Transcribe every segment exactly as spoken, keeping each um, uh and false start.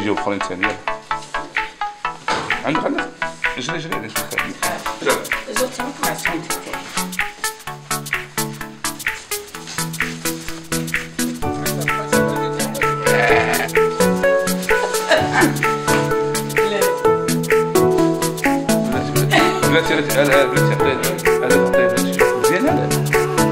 يجيو اخرين ثاني. عندك خلاص اجري اجري علاش زوج مع السنت. بلاتي بلاتي بلاتي هذا عطيه مزيان هذا.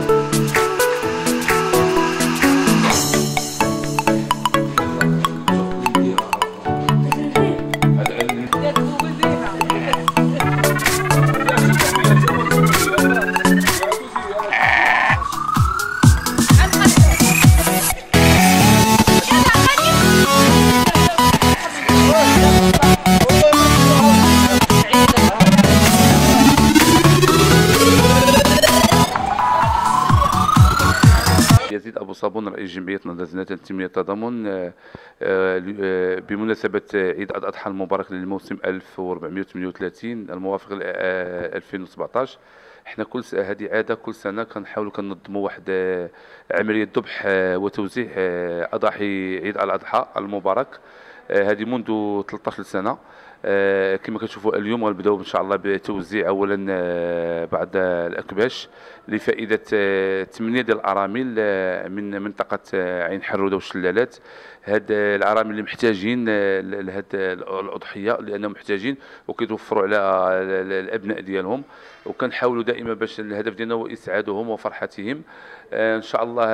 يزيد أبو صابون رئيس جمعية نادي التنمية التضامن بمناسبة عيد الأضحى المبارك للموسم ألف وأربعمائة وثمانية وثلاثين الموافق ل ألفين وسبعطاش. احنا كل هذه عاده كل سنه كنحاولوا كننظموا واحد عمليه ذبح وتوزيع اضاحي عيد الاضحى المبارك. هذه منذ ثلاثطاش سنه. كما كتشوفوا اليوم غنبداو ان شاء الله بتوزيع اولا بعض الاكباش لفائده ثمانيه ديال الارامل من منطقه عين حروده والشلالات. هاد الارامل اللي محتاجين لهاد الاضحيه لانهم محتاجين وكيتوفروا على الابناء ديالهم، وكنحاولوا دائما باش الهدف ديالنا هو اسعادهم وفرحتهم. ان شاء الله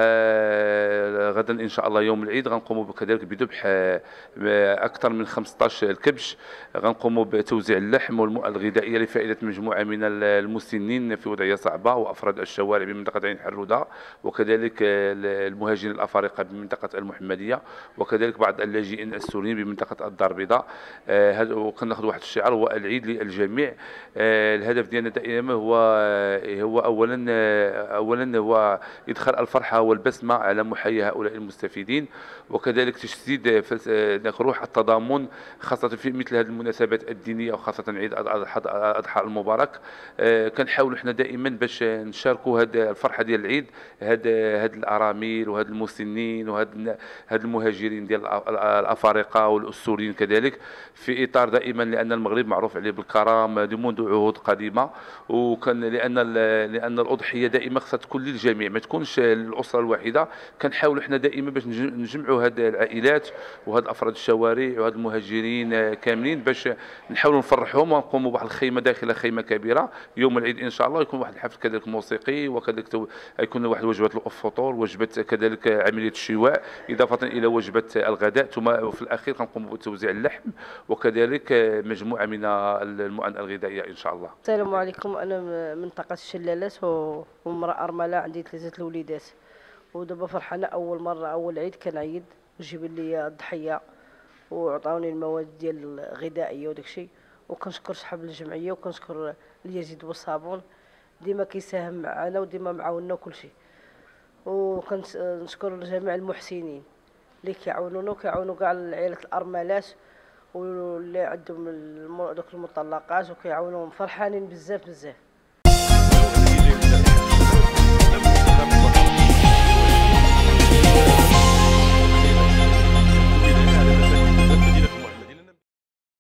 غدا ان شاء الله يوم العيد غنقوموا كذلك بذبح اكثر من خمسطاش الكبش. غنقوموا بتوزيع اللحم والمواد الغذائيه لفائده مجموعه من المسنين في وضعيه صعبه وافراد الشوارع بمنطقه عين حروده، وكذلك المهاجرين الافارقه بمنطقه المحمديه، وكذلك بعض اللاجئين السوريين بمنطقه الدار البيضاء. هذا وكناخذ واحد الشعار هو العيد للجميع. الهدف ديالنا دائما هو هو اولا اولا هو ادخال الفرحه والبسمه على محيا هؤلاء المستفيدين، وكذلك تجسيد روح التضامن خاصه في مثل هذه المناسبات الدينيه وخاصه عيد الاضحى المبارك. كنحاولوا حنا دائما باش نشاركوا هذه الفرحه ديال العيد هاد هاد الارامل وهاد المسنين وهاد هاد المهاجرين ديال الافارقه والسوريين كذلك، في اطار دائما لان المغرب معروف عليه بالكرم منذ عهود قديمه. وكان لان لان الاضحيه دائما خصها تكون للجميع ما تكونش للاسره الواحده. كنحاولوا حنا دائما باش نجمعوا هاد العائلات وهاد افراد الشوارع وهاد المهاجرين كاملين باش نحاولوا نفرحهم ونقوموا بواحد الخيمه داخل خيمه كبيره يوم العيد ان شاء الله. يكون واحد الحفل كذلك موسيقي، وكذلك يكون واحد وجبات الفطور، وجبات كذلك عمليه الشواء، اضافه الى وجبه الغداء، ثم في الاخير كنقوموا بتوزيع اللحم وكذلك مجموعه من المؤن الغذائيه ان شاء الله. السلام عليكم. انا من منطقه الشلالات وامراه ارمله، عندي ثلاثه الوليدات، ودابا فرحانه اول مره اول عيد كنعيد وجيب لي الضحيه وعطاوني المواد ديال الغذائيه وداك الشيء. وكنشكر صحاب الجمعيه وكنشكر اليزيد والصابون، ديما كيساهم معنا وديما معاوننا وكل شيء. وكنشكر جميع المحسنين اللي كيعاونونا وكيعاونوا كاع العائلات الارملات واللي عندهم دوك المطلقات وكيعاونوهم. فرحانين بزاف بزاف.